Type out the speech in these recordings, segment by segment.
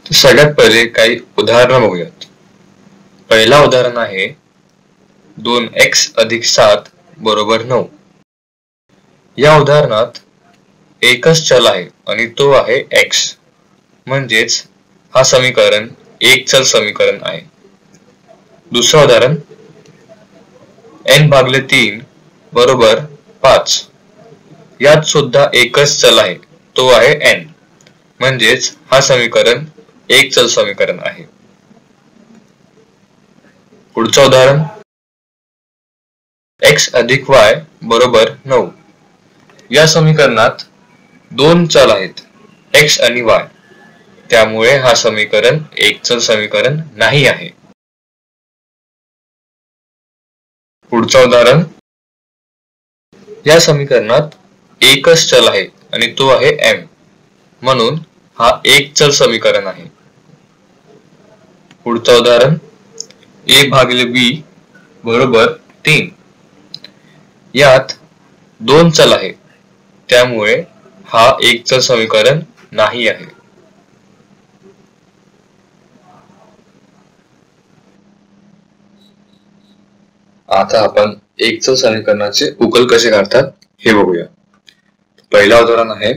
सगळ्यात पहिले काही उदाहरणं बघूयात. पहिला उदाहरण आहे 2x अधिक 7 बरोबर 9. या उदाहरणात एकच चल आहे आणि तो आहे x, म्हणजेच हा समीकरण एकचल समीकरण आहे. दुसरं उदाहरण n/3 बरोबर 5. यात सुद्धा एकच चल आहे, तो आहे n, म्हणजेच हा समीकरण एकचल समीकरण आहे. पुढचं उदाहरण x अधिक y बरोबर 9. या समीकरणात दोन चल आहेत, x आणि y, त्यामुळे हा समीकरण एकचल समीकरण नाही आहे. पुढचं उदाहरण या समीकरणात एकच चल आहे आणि तो आहे m, म्हणून हा एकचल समीकरण आहे. पुढचं उदाहरण a/b बरोबर 3. यात दोन चल आहे, त्यामुळे हा एकचल समीकरण नाही आहे. आता आपण एकचल समीकरणाचे उकल कसे काढतात हे बघूया. पहिला उदाहरण आहे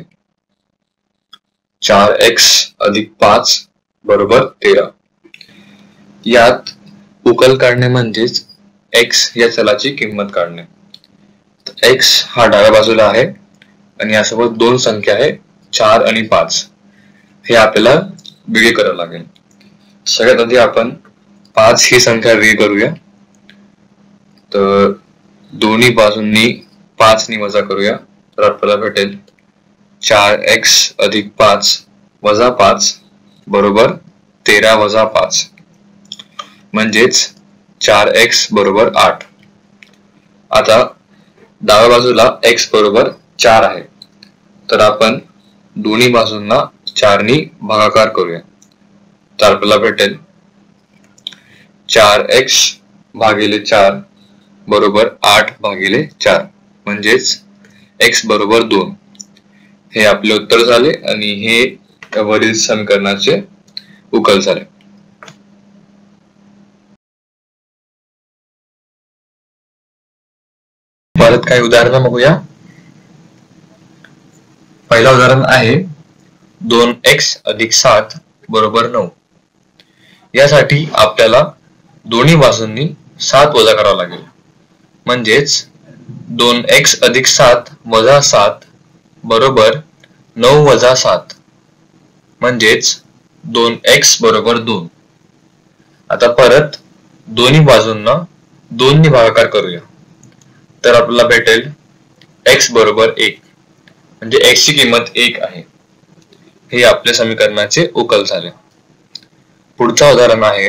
4x अधिक 5 बरोबर 13. यात उकल काढणे म्हणजेच x या चलाची किंमत काढणे. x हा डाव्या बाजूला आहे आणि यासोबत दोन संख्या आहे 4 आणि 5. हे आपल्याला वेगळे करावं लागेल. सगळ्यात आधी आपण 5 ही संख्या वेगळी करूया. तर दोन्ही बाजूंनी 5 नी वजा करूया, तर आपल्याला भेटेल 4x अधिक 5 वजा 5 बरोबर 13 वजा 5, म्हणजेच 4x बरोबर 8. आता डाव्या बाजूला x बरोबर 4 आहे, तर आपण दोन्ही बाजूंना 4 नी भागाकार करूया, तर आपल्याला भेटेल 4x भागिले 4 बरोबर 8/4, म्हणजेच x बरोबर 2. हे आपले उत्तर झाले आणि हे वरील समीकरणाचे उकल झाले. परत काही उदाहरण बघूया. पहिला उदाहरण आहे 2x अधिक 7 बरोबर 9. यासाठी आपल्याला दोन्ही बाजूंनी 7 वजा करावं लागेल, म्हणजेच 2x अधिक 7 वजा 7 बरोबर 9 वजा 7, म्हणजेच 2x बरोबर 2. आता परत दोन्ही बाजूंना 2 नी भागाकार करूया, तर आपल्याला भेटेल x बरोबर 1, म्हणजे x ची किंमत 1 आहे. हे आपल्या समीकरणाचे उकल झाले. पुढचं उदाहरण आहे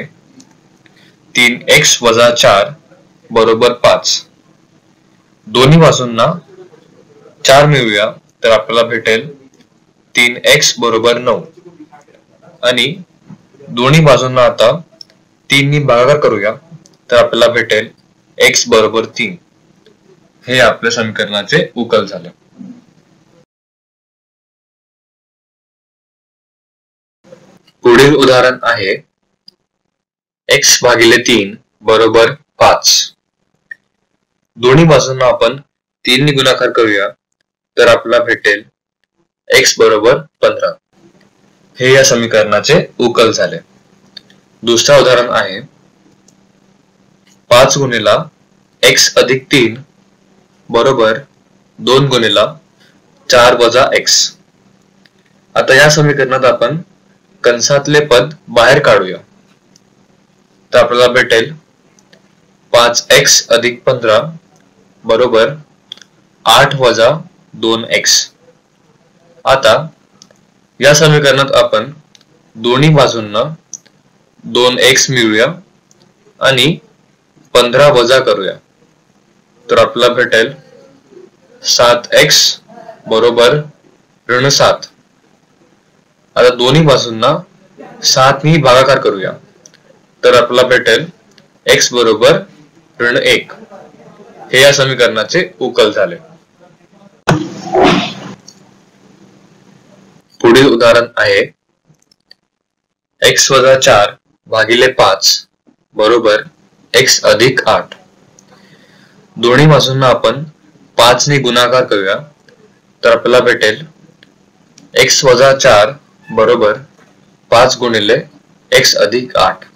3x वजा 4 बरोबर 5. दोन्ही बाजूंना 4 मिळूया, तर आपल्याला भेटेल 3x बरोबर 9 आणि दोन्ही बाजूंना आता 3 नी भागाकार करूया, तर आपल्याला भेटेल x बरोबर 3. हे आपल्या समीकरणाचे उकल झाले. पुढील उदाहरण आहे x भागिले 3 बरोबर 5. दोन्ही बाजूंना आपण 3 नी गुणाकार करूया, तर आपल्याला भेटेल x बरोबर 15. हे या समीकरणाचे उकल झाले. दुसरा उदाहरण आहे 5 गुणिला x अधिक 3 बरोबर 2 गुणिला 4 वजा x. आता या समीकरणात आपण कंसातले पद बाहेर काढूया, तर आपल्याला भेटेल 5x अधिक 15 बरोबर 8 वजा 2x. आता या समीकरणात आपण दोन्ही बाजूंना 2x मिळूया आणि 15 वजा करूया, तर आपल्याला भेटेल 7x बरोबर ऋण 7. आता दोन्ही बाजूंना 7 नी भागाकार करूया, तर आपल्याला भेटेल x बरोबर ऋण 1. हे या समीकरणाचे उकल झाले. पुढील उदाहरण आहे x वजा 4 भागिले 5 बरोबर x अधिक 8. दोन्ही बाजूंना आपण 5 ने गुणाकार करूया तर आपल्याला भेटेल x वजा 4 बरोबर 5 गुणिले x अधिक 8.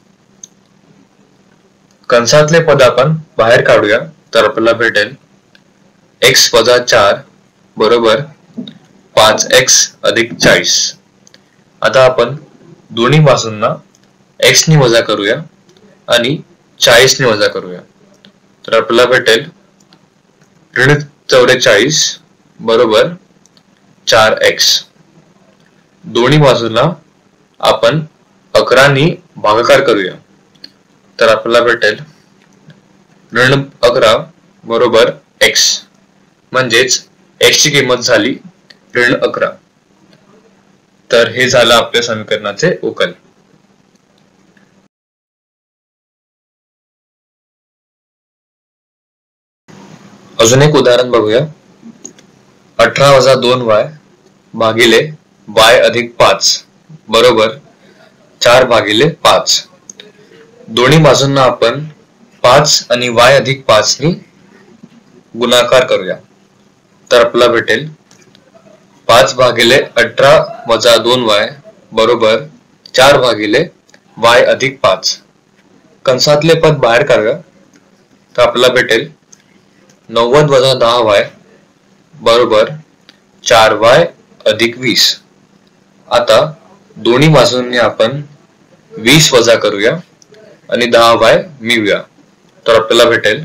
कंसातले पद आपण बाहेर काढूया तर आपल्याला भेटेल x वजा 4 बरोबर 5x अधिक 40. आता आपण दोन्ही बाजूंना x ने वजा करूया आणि 40 ने वजा करूया तर आपल्याला भेटेल ऋण 44 बरोबर 4x. दोन्ही बाजूंना आपण 11 ने भागाकार करूया तर आपल्याला भेटेल ऋण 11 बरोबर x म्हणजेच x ची किंमत झाली ऋण 11. तर हे झालं आपल्या समीकरणाचे उकल. अजून एक उदाहरण बघूया. 18 वजा 2y भागिले y अधिक 5 बरोबर 4 भागिले 5. दोन्ही बाजूंना आपण 5 आणि y अधिक 5 ने गुणाकार करूया तर आपल्याला भेटेल 5 भागिले 18 वजा 2y बरोबर 4 भागिले y अधिक 5. कंसातले पद बाहेर काढूया तर आपल्याला भेटेल 90 वजा 10y बरोबर 4y अधिक 20. आता दोन्ही बाजूंनी आपण 20 वजा करूया आणि 10y मिळवूया तर आपल्याला भेटेल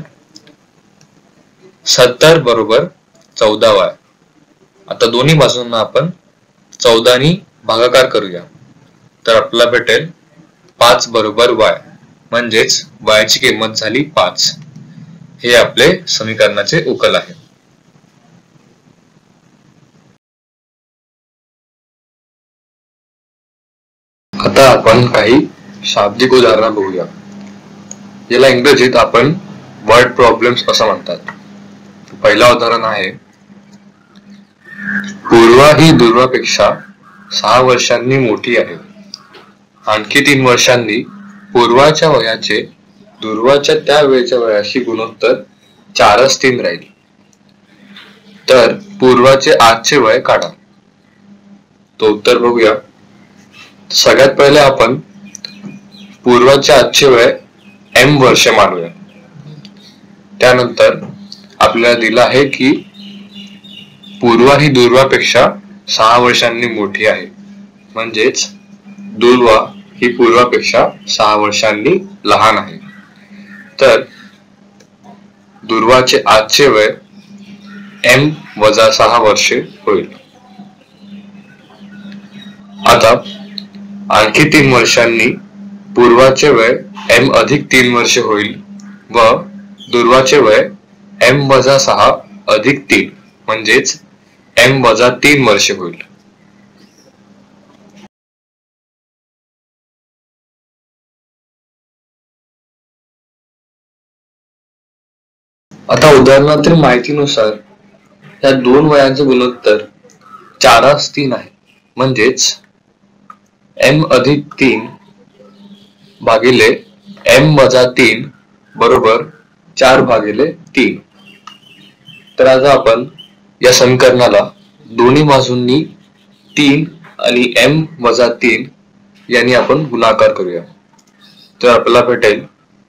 70 बरोबर 14y. आता दोन्ही बाजूंना आपण 14 ने भागाकार करूया तर आपल्याला भेटेल 5 बरोबर y म्हणजेच y ची किंमत झाली 5. हे आपले समीकरणाचे उकल आहे. आता आपण काही शाब्दिक उदाहरण बघूया. याला इंग्रजीत आपण वर्ड प्रॉब्लेम्स असं म्हणतात. पहिला उदाहरण आहे पूर्वा ही दुर्वापेक्षा 6 वर्षांनी मोठी आहे. आणखी 3 वर्षांनी पूर्वाच्या वयाचे दुर्वाच्या त्या वेळेच्या वयाशी गुणोत्तर 4:3 राहील. तर पूर्वाचे आजचे वय काढा. तो उत्तर बघूया. सगळ्यात पहिले आपण पूर्वाचे आजचे वय m वर्ष मानूया. त्यानंतर आपल्याला दिलं आहे की पूर्वा ही दुर्वापेक्षा 6 वर्षांनी मोठी आहे म्हणजेच दुर्वा ही पूर्वापेक्षा 6 वर्षांनी लहान आहे. तर दुर्वाचे आजचे वय m वजा 6 वर्षे होईल. आता आणखी 3 वर्षांनी पूर्वाचे वय m अधिक 3 वर्षे होईल व दुर्वाचे वय m वजा 6 अधिक 3 म्हणजेच m वजा 3 वर्षे होईल. आता उदाहरणातील माहितीनुसार या दोन वयांचे गुणोत्तर 4:3 आहे म्हणजेच m अधिक 3 भागिले m वजा 3 बरोबर 4 भागिले 3. तर आता आपण या समीकरणाला दोन्ही बाजूंनी 3 आणि m वजा 3 यांनी आपण गुणाकार करूया तर आपल्याला भेटेल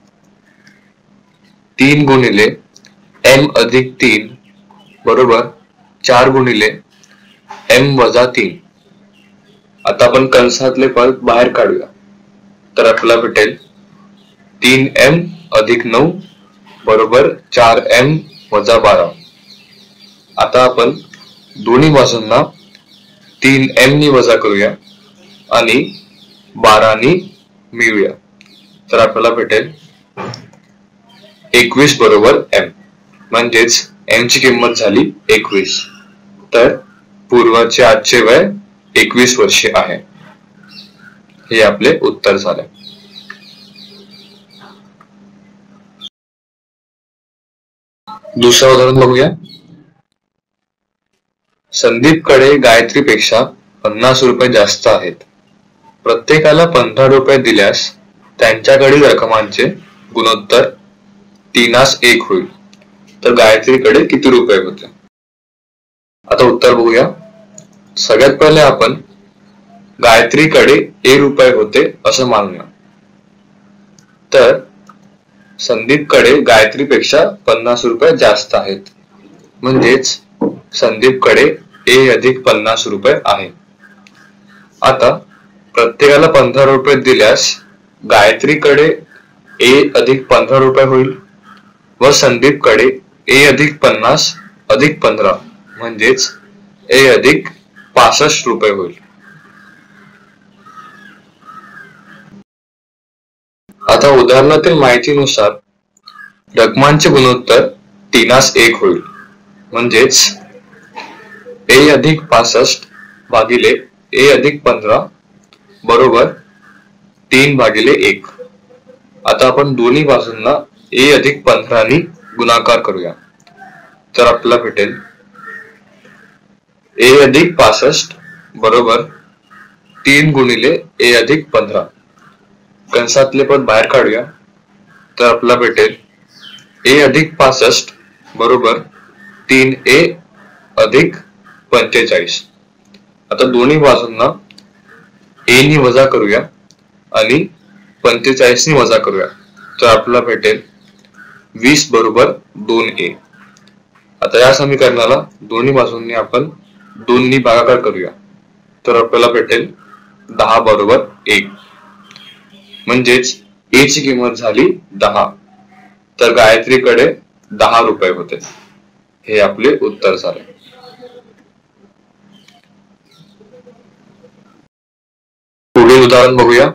3 गुणिले m अधिक 3 बरोबर 4 गुणिले m वजा 3. आता आपण कंसातले पद बाहेर काढूया तर आपल्याला भेटेल 3m अधिक 9 बरोबर 4m वजा 12. आता आपण दोन्ही बाजूंना 3m ने वजा करूया आणि 12 ने मिळवूया तर आपल्याला भेटेल 21 बरोबर m म्हणजेच m ची किंमत झाली 21. तर पूर्वाचे आजचे वय 21 वर्षे आहे. हे आपले उत्तर झाले. दुसरं उदाहरण बघूया. संदीपकडे गायत्रीपेक्षा 50 रुपये जास्त आहेत. प्रत्येकाला 15 रुपये दिल्यास त्यांच्याकडील रकमांचे गुणोत्तर 3:1 होईल. तर गायत्रीकडे किती रुपये होते? आता उत्तर बघूया. सगळ्यात पहिले आपण गायत्रीकडे ए रुपये होते असं मानूया. तर संदीपकडे गायत्रीपेक्षा 50 रुपये जास्त आहेत. म्हणजेच संदीपकडे ए अधिक 50 रुपये आहे. आता प्रत्येकाला 15 रुपये दिल्यास गायत्रीकडे ए अधिक 15 रुपये होईल व संदीपकडे ए अधिक 50 अधिक 15 म्हणजेच ए अधिक 65 रुपये होईल. आता उदाहरणातील माहितीनुसार रकमांचे गुणोत्तर 3:1 होईल. म्हणजेच ए अधिक 65 भागिले ए अधिक 15 बरोबर 3/1. आता आपण दोन्ही बाजूंना ए अधिक 15 नी गुणाकार करूया. तर आपल्याला भेटेल ए अधिक 65 बरोबर 3 गुणिले ए अधिक 15. कंसातले पद बाहेर काढूया. तर आपल्याला भेटेल ए अधिक 65 बरोबर 3a अधिक 45. आता दोन्ही बाजूंना ए नी वजा करूया आणि 45 नी वजा करूया. तर आपल्याला भेटेल 20 बरोबर 2a. आता या समीकरणाला दोन्ही बाजूंनी आपण 2 नी भागाकार करूया. तर आपल्याला भेटेल 10 बरोबर 1. म्हणजेच ए ची किंमत झाली 10. तर गायत्रीकडे 10 रुपये होते. हे आपले उत्तर झाले. पुढील उदाहरण बघूया.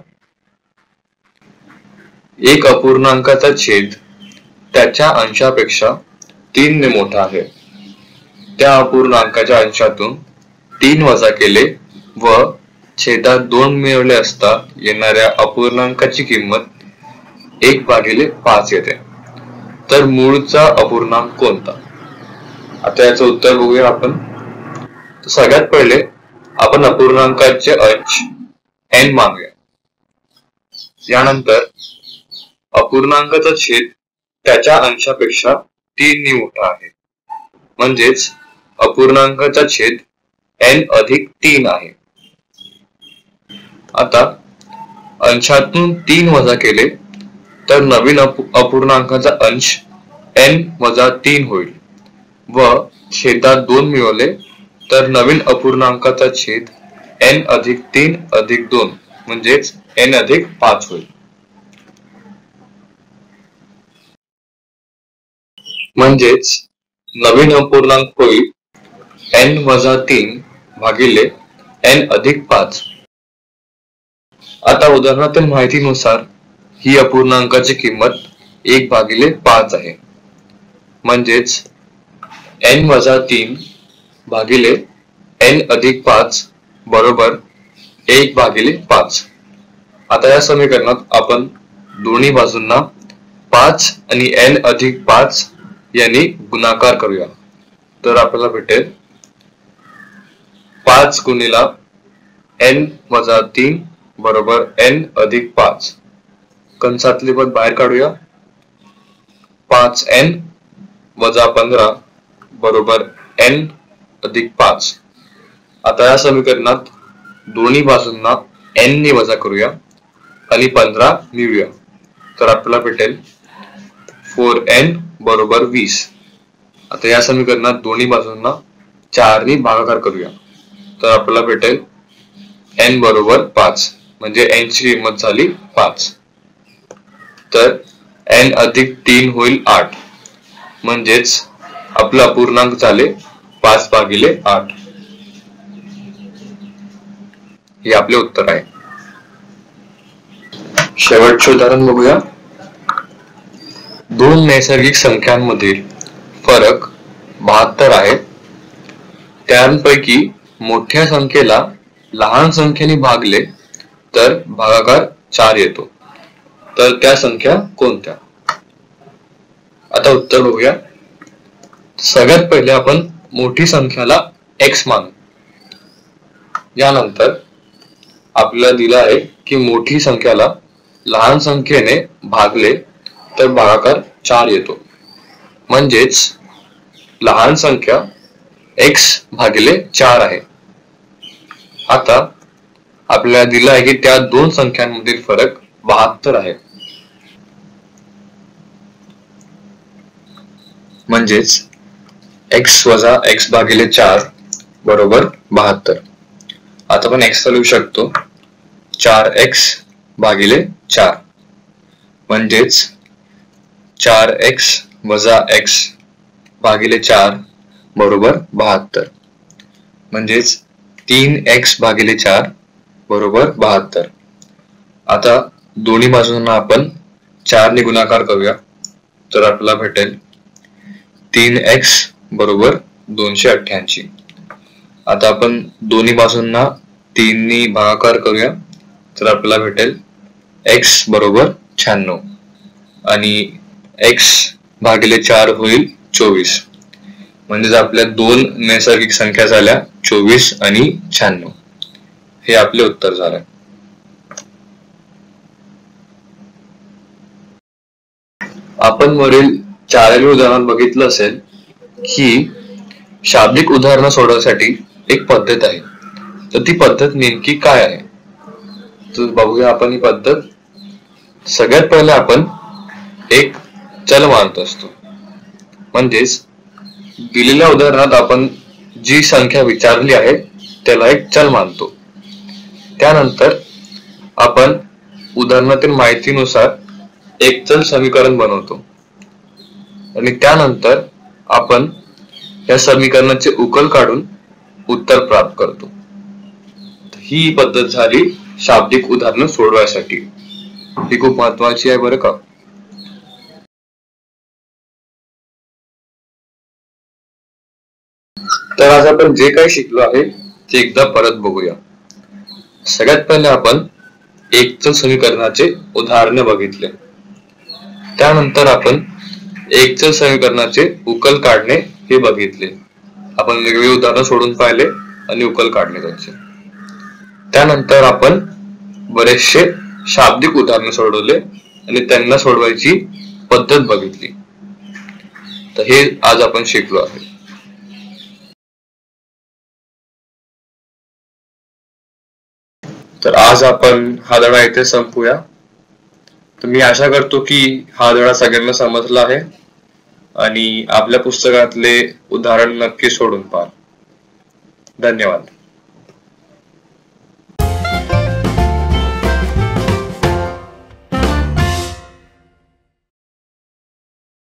एक अपूर्णांकाचा छेद त्याच्या अंशापेक्षा 3 ने मोठा आहे. त्या अपूर्णांकाच्या अंशातून 3 वजा केले व छेदात 2 मिळवले असता येणाऱ्या अपूर्णांकाची किंमत 1/5 येते. तर मूळचा अपूर्णांक कोणता? आता याचं उत्तर बघूया आपण. सगळ्यात पहिले आपण अपूर्णांकाचे अंश n मानूया. यानंतर अपूर्णांकाचा छेद त्याच्या अंशापेक्षा 3 ने मोठा आहे. म्हणजेच अपूर्णांकाचा छेद n अधिक 3 आहे. आता अंशातून 3 वजा केले तर नवीन अपूर्णांकाचा अंश n वजा 3 होईल व छेदात 2 मिळवले तर नवीन अपूर्णांकाचा छेद n अधिक 3 अधिक 2 म्हणजेच n अधिक 5 होईल. म्हणजेच नवीन अपूर्णांक होईल n वजा 3 भागिले n अधिक 5. आता उदाहरणातील माहितीनुसार ही अपूर्णांकाची किंमत 1/5 आहे. म्हणजेच n वजा 3 भागिले n अधिक 5 बरोबर 1/5. आता या समीकरणात आपण दोन्ही बाजूंना 5 आणि n अधिक 5 यांनी गुणाकार करूया. तर आपल्याला भेटेल 5 गुणिला n वजा 3 बरोबर n अधिक 5. कंसातले पद बाहेर काढूया. 5n वजा 15 बरोबर n अधिक 5. आता या समीकरणात दोन्ही बाजूंना n ने वजा करूया आणि 15 मिळूया. तर आपल्याला भेटेल 4n बरोबर 20. आता या समीकरणात दोन्ही बाजूंना 4 ने भागाकार करूया. तर आपल्याला भेटेल n बरोबर 5 म्हणजे n ची किंमत झाली 5. तर n अधिक 3 होईल 8. म्हणजेच आपला अपूर्णांक झाले 5/8. हे आपले उत्तर आहे. शेवटचे उदाहरण बघूया. दोन नैसर्गिक संख्यांमधील फरक 72 आहे. त्यांपैकी मोठ्या संख्येला लहान संख्येने भागले तर भागाकार 4 येतो. तर त्या संख्या कोणत्या? आता उत्तर बघूया. सगळ्यात पहिले आपण मोठी संख्याला x मानू. यानंतर आपल्याला दिलं आहे की मोठी संख्याला लहान संख्येने भागले तर भागाकार 4 येतो. म्हणजेच लहान संख्या x भागिले 4 आहे. आता आपल्याला दिलं आहे की त्या दोन संख्यांमधील फरक 72 आहे. म्हणजेच x वजा x भागिले 4 बरोबर 72. आता आपण x लिहू शकतो 4x भागिले 4 म्हणजेच 4x वजा x भागिले 4 बरोबर 72. म्हणजेच 3x भागिले 4 बरोबर 72. आता दोन्ही बाजूंना आपण 4 ने गुणाकार करूया तर आपल्याला भेटेल 3x बरोबर 288. आता आपण दोन्ही बाजूंना 3 ने भागाकार करूया तर आपल्याला भेटेल x बरोबर 96 आणि x भागिले 4 होईल 24. म्हणजेच आपल्या दोन नैसर्गिक संख्या झाल्या 24 आणि 96. हे आपले उत्तर झाले. आपण वरील चारही उदाहरण बघितलं असेल की शाब्दिक उदाहरणं सोडवण्यासाठी एक पद्धत आहे. तर ती पद्धत नेमकी काय आहे तर बघूया आपण ही पद्धत. सगळ्यात पहिले आपण एक चल मानत असतो. म्हणजेच दिलेल्या उदाहरणात आपण जी संख्या विचारली आहे त्याला एक चल मानतो. त्यानंतर आपण उदाहरणातील माहितीनुसार एकचल समीकरण बनवतो आणि त्यानंतर आपण या समीकरणाचे उकल काढून उत्तर प्राप्त करतो. ही पद्धत झाली शाब्दिक उदाहरणं सोडवायसाठी. ही खूप महत्वाची आहे बरं का. तर आज आपण जे काही शिकलो आहे ते एकदा परत बघूया. सगळ्यात पहिले आपण एकचल समीकरणाचे उदाहरणे बघितले. त्यानंतर आपण एकचल समीकरणाचे उकल काढणे हे बघितले. आपण वेगवेगळी उदाहरणं सोडून पाहिले आणि उकल काढले त्यांचे. त्यानंतर आपण बरेचसे शाब्दिक उदाहरणे सोडवले आणि त्यांना सोडवायची पद्धत बघितली. तर हे आज आपण शिकलो आहे. तर आज आपण हा धडा इथे संपूया. तर मी आशा करतो की हा धडा सगळ्यांना समजला आहे आणि आपल्या पुस्तकातले उदाहरण नक्की सोडून पहा. धन्यवाद.